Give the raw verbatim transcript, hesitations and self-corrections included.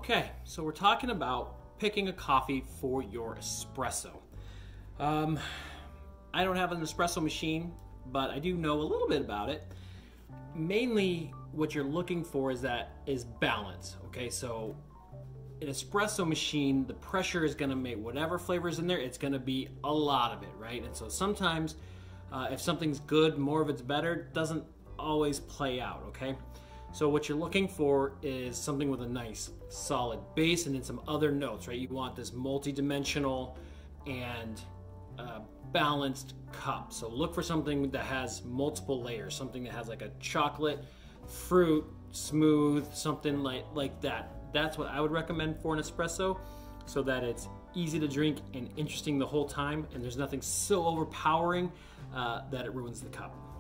Okay, so we're talking about picking a coffee for your espresso. Um, I don't have an espresso machine, but I do know a little bit about it. Mainly what you're looking for is that is balance, okay? So an espresso machine, the pressure is gonna make whatever flavor's in there, it's gonna be a lot of it, right? And so sometimes uh, if something's good, more of it's better, doesn't always play out, okay? So what you're looking for is something with a nice solid base and then some other notes, right? You want this multi-dimensional and uh, balanced cup. So look for something that has multiple layers, something that has like a chocolate, fruit, smooth, something like, like that. That's what I would recommend for an espresso, so that it's easy to drink and interesting the whole time, and there's nothing so overpowering uh, that it ruins the cup.